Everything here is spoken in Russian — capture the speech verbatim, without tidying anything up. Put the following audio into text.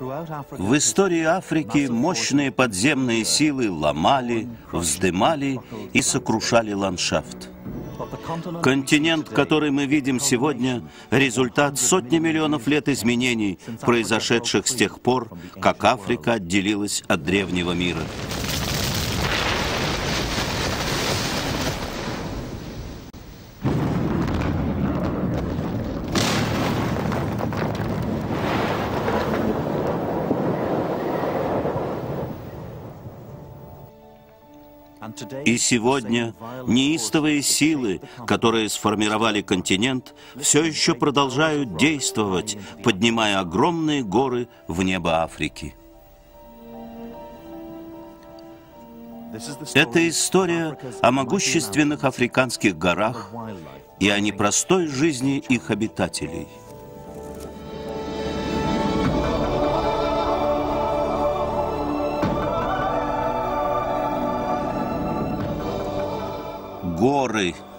В истории Африки мощные подземные силы ломали, вздымали и сокрушали ландшафт. Континент, который мы видим сегодня, результат сотни миллионов лет изменений, произошедших с тех пор, как Африка отделилась от древнего мира. И сегодня неистовые силы, которые сформировали континент, все еще продолжают действовать, поднимая огромные горы в небо Африки. Это история о могущественных африканских горах и о непростой жизни их обитателей. Горы